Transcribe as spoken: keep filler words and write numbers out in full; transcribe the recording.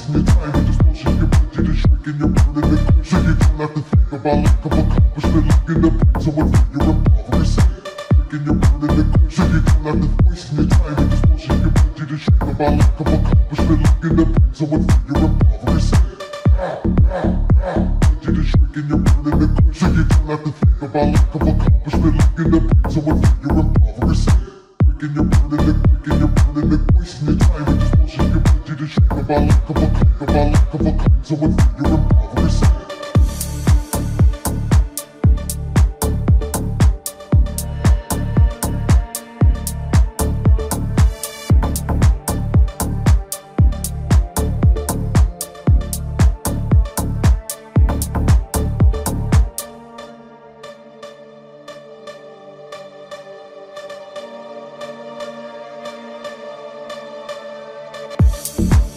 wasting your time with this bullshit. You're ready to shrink and you're burning the quick. So you don't have to think about lack of accomplishment. Looking to bring someone for your impoverished. Drinking, you're burning the quick. So you don't have to wasting your time with this bullshit. You're ready to shrink about lack of accomplishment. Looking to bring someone for your impoverished. Ready to shrink and you're burning the quick. So you don't have to think about lack of accomplishment. Looking to bring someone for your impoverished. Drinking, you're burning the quick and you're burning the quick. Wasting your time with this bullshit. You're ready to shrink about lack of accomplishment. About lack of accomplishment. Someone for your impoverished. You